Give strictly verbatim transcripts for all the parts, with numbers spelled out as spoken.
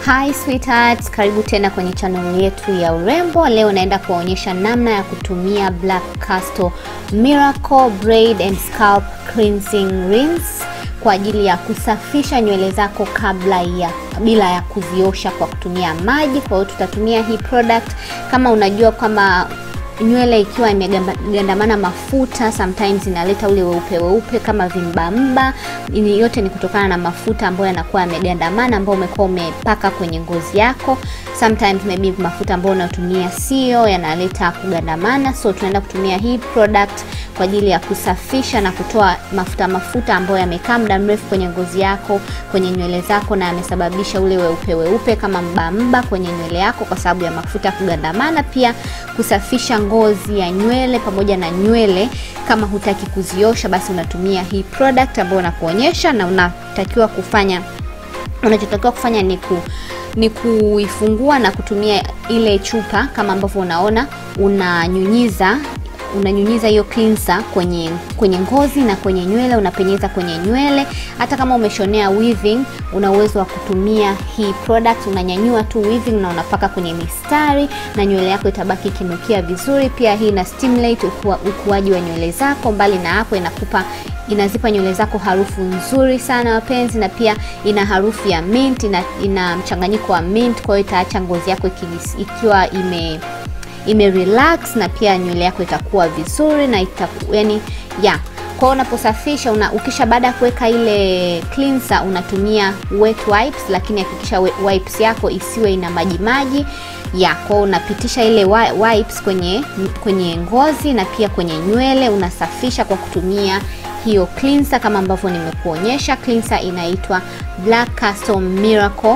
Hi sweethearts, karibu tena kwenye channel yetu ya urembo. Leo naenda kuonyesha namna ya kutumia Black Castle Miracle Braid and Scalp Cleansing Rinse kwa ajili ya kusafisha nywele zako kabla ya bila ya kuziosha kwa kutumia maji. Kwa hiyo tutatumia hii product. Kama unajua kama nywele ikiwa imegandamana mafuta, sometimes inaleta ule weupe weupe kama vimbamba. Ini yote ni kutokana na mafuta ambayo yanakuwa yamegandamana ambayo umekuwa umepaka kwenye ngozi yako. Sometimes maybe mafuta ambayo unatumia sio yanaleta kugandamana. So tunaenda kutumia hii product kwa ajili ya kusafisha na kutoa mafuta mafuta ambayo yamekaa muda mrefu kwenye ngozi yako, kwenye nywele zako, na yamesababisha ule weupe weupe kama mbamba kwenye nywele yako kwa sababu ya mafuta kugandamana. Pia kusafisha ngozi ya nywele pamoja na nywele. Kama hutaki kuziosha, basi unatumia hii product ambayo nakuonyesha, na unatakiwa kufanya unachotakiwa kufanya ni ku ni kuifungua na kutumia ile chupa kama ambavyo unaona, unanyunyiza unanyunyiza hiyo cleanser kwenye kwenye ngozi na kwenye nywele, unapenyeza kwenye nywele. Hata kama umeshonea weaving, una uwezo wa kutumia hii product. Unanyanyua tu weaving na unapaka kwenye mistari na nywele yako itabaki kinukia vizuri. Pia hii ina stimulate ukua, ukuaji wa nywele zako. Mbali na hapo, inakupa inazipa nywele zako harufu nzuri sana wapenzi, na pia ina harufu ya mint, ina, ina mchanganyiko wa mint. Kwa hiyo itaacha ngozi yako ikiwa ime ime relax, na pia nywele yako itakuwa vizuri na itaku, yani yeah. Kwa unaposafisha una, ukisha baada ya kuweka ile cleanser unatumia wet wipes, lakini hakikisha wipes yako isiwe ina maji maji. Ya, kwa unapitisha ile wipes kwenye kwenye ngozi na pia kwenye nywele. Unasafisha kwa kutumia hiyo cleanser kama ambavyo nimekuonyesha. Cleanser inaitwa Black Castle Miracle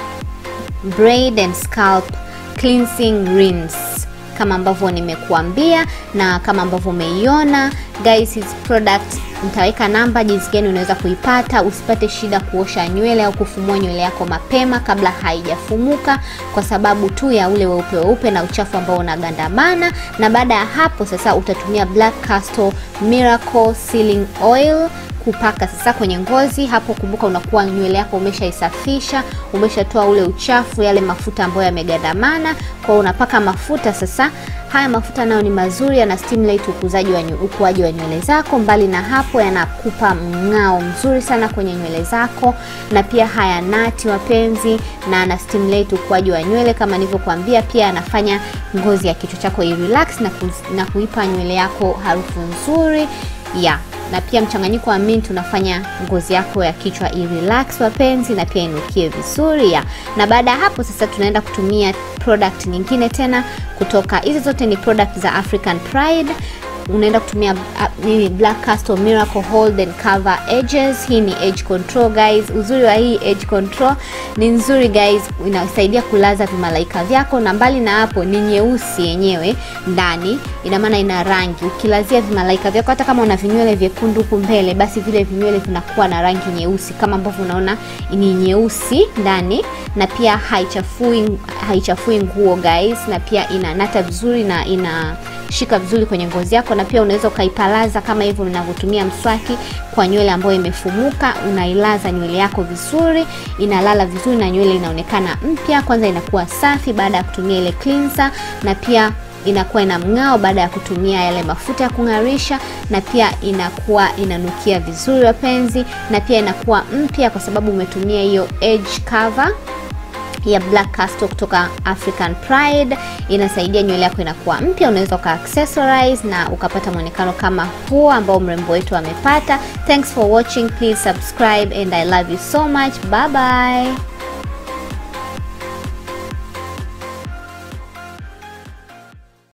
Braid and Scalp Cleansing Rinse kama ambavyo nimekuambia na kama ambavyo umeiona. Guys, his product nitaweka namba jinsi gani unaweza kuipata. Usipate shida kuosha nywele au kufumua nywele yako mapema kabla haijafumuka kwa sababu tu ya ule weupe weupe na uchafu ambao unagandamana. Na baada ya hapo sasa utatumia Black Castle Miracle Sealing Oil kupaka sasa kwenye ngozi. Hapo kumbuka unakuwa nywele yako umeshaisafisha, umeshatoa ule uchafu, yale mafuta ambayo yamegandamana. Kwa unapaka mafuta sasa. Haya mafuta nayo ni mazuri, yana stimulate ukuaji wa ukuaji wa nywele zako. Mbali na hapo, yanakupa mng'ao mzuri sana kwenye nywele zako, na pia haya nati wapenzi, na ana stimulate ukuaji wa nywele kama nilivyokuambia. Pia anafanya ngozi ya kichwa chako i relax na, ku, na kuipa nywele yako harufu nzuri. Yeah. Na pia mchanganyiko wa mint unafanya ngozi yako ya kichwa i relax wapenzi, na pia inukie vizuri ya. Na baada ya hapo sasa tunaenda kutumia product nyingine tena kutoka, hizi zote ni product za African Pride. Unaenda kutumia nini? Black Castle Miracle Hold and Cover Edges. Hii ni edge control guys. Uzuri wa hii edge control ni nzuri guys, inasaidia kulaza vimalaika vyako. Na mbali na hapo, ni nyeusi yenyewe ndani, ina maana ina rangi. Ukilazia vimalaika vyako, hata kama una vinywele vyekundu huko mbele, basi vile vinywele vinakuwa na rangi nyeusi kama ambavyo unaona ni nyeusi ndani. Na pia haichafui haichafui nguo guys, na pia inanata vizuri na ina shika vizuri kwenye ngozi yako. Na pia unaweza kaipalaza kama hivyo ninavyotumia mswaki kwa nywele ambayo imefumuka. Unailaza nywele yako vizuri, inalala vizuri na nywele inaonekana mpya. Kwanza inakuwa safi baada ya kutumia ile cleanser, na pia inakuwa ina mng'ao baada ya kutumia yale mafuta ya kung'arisha, na pia inakuwa inanukia vizuri wapenzi, na pia inakuwa mpya kwa sababu umetumia hiyo edge cover ya Black Castle kutoka African Pride. Inasaidia nywele yako inakuwa mpya. Unaweza ka accessorize na ukapata muonekano kama huo ambao mrembo wetu amepata. Thanks for watching. Please subscribe and I love you so much. Bye bye.